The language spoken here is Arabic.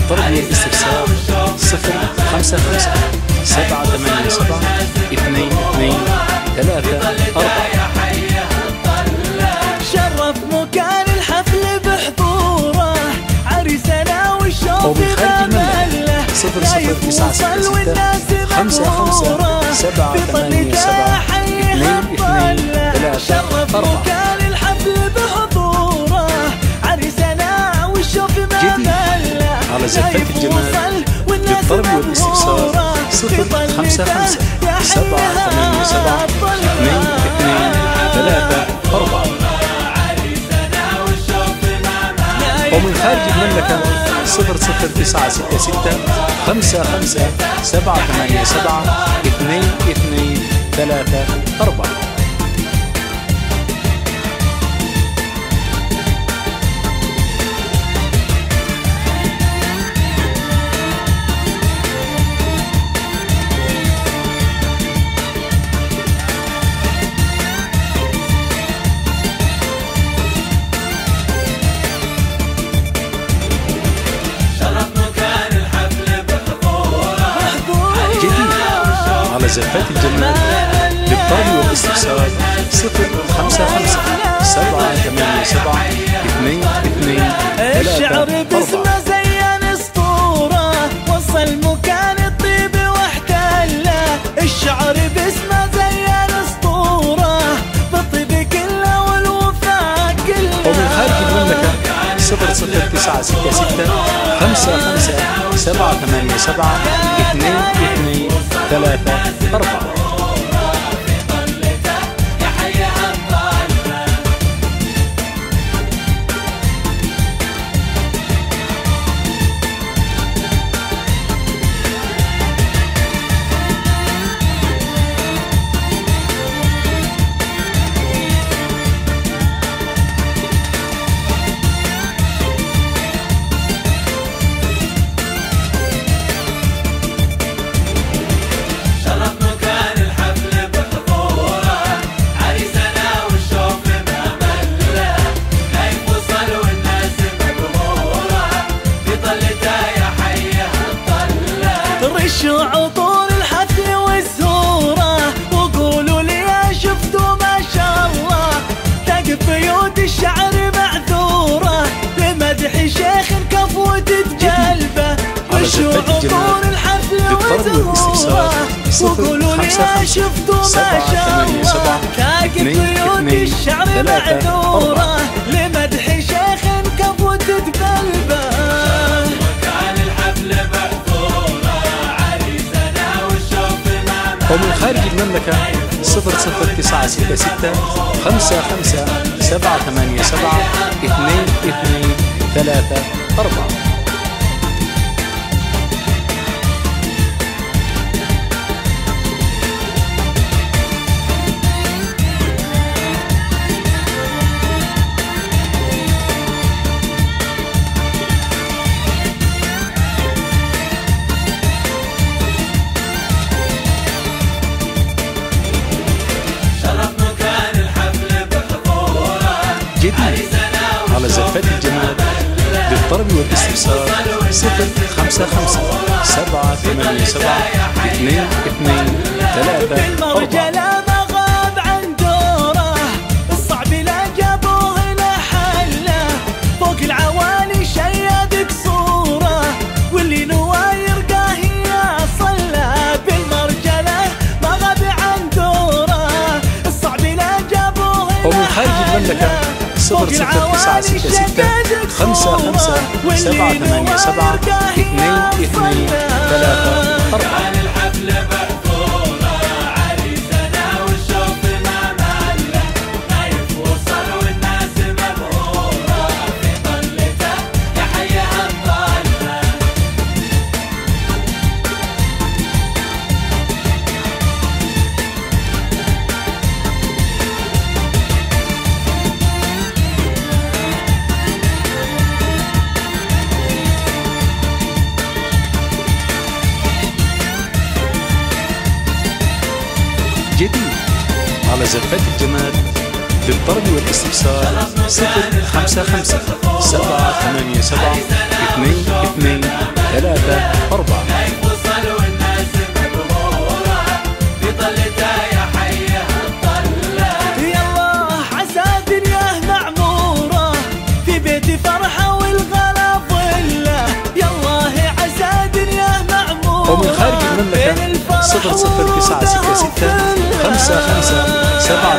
للطلب والاستفسار 055 787 22 34. شرف مكان الحفل بحضوره عريسنا والشوق ومن خارج المملكة 0096 55 787 22 شرف 34. مكان الحفل بحضوره عريسنا والشوق مملة على زفة الجمال للطلب والاستفسار 055 787 22 34. ومن خارج المملكة 00966 55 787 22 34. على زفات الجمال للطلب والاستفسار 055 787 22 الشعر باسمه زين اسطوره وصل مكان الطيب واحتله. الشعر باسمه زين اسطوره بالطيب كله والوفاء كله. ومن خارج المملكة 00966 55 787 22 34. رشوا عطور الحفل والزهورة وقولوا لي شفتوا ما شاء الله. تقف بيوت الشعر معذورة لمدح شيخ كفوة تجلبه. رشوا عطور الحفل والزهورة وقولوا لي شفتوا ما شاء الله. تقف بيوت الشعر معذورة لمدح شيخ كفوة تجلبه. ومن خارج المملكة 00966 55 787 22 34. على زفات الجمال للطلب والاستفسار 055 787 22 34. ما غاب عن دوره الصعب لا جابوه لحله. فوق العوالي شيد قصوره واللي نواير قاهيه صلى بالمرجله. ما غاب عن دوره الصعب لا جابوه. ومن خارج المملكة 00966 55 787 22 34. جديد على زفات الجمال للطلب والاستفسار 055 787 2 2 3 4. ومن خارج المملكة 009666 55 7